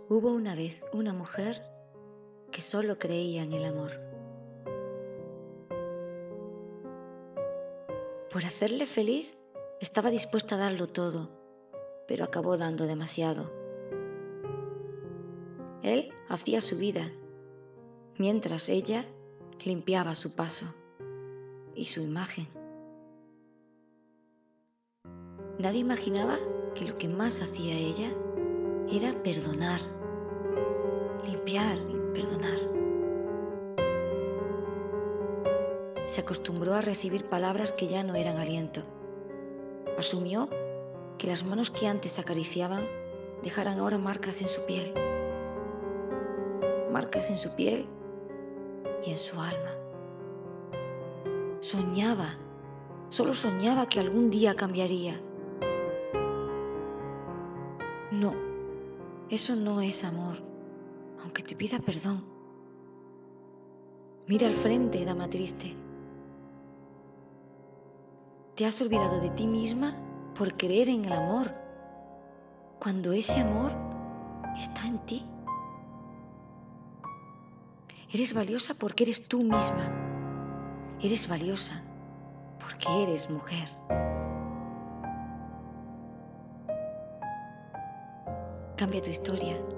Hubo una vez una mujer que solo creía en el amor. Por hacerle feliz, estaba dispuesta a darlo todo, pero acabó dando demasiado. Él hacía su vida, mientras ella limpiaba su paso y su imagen. Nadie imaginaba que lo que más hacía ella era perdonar, limpiar y perdonar. Se acostumbró a recibir palabras que ya no eran aliento. Asumió que las manos que antes acariciaban dejaran ahora marcas en su piel. Marcas en su piel y en su alma. Soñaba, solo soñaba que algún día cambiaría. No, eso no es amor, aunque te pida perdón. Mira al frente, dama triste. Te has olvidado de ti misma por creer en el amor, cuando ese amor está en ti. Eres valiosa porque eres tú misma. Eres valiosa porque eres mujer. Cambia tu historia.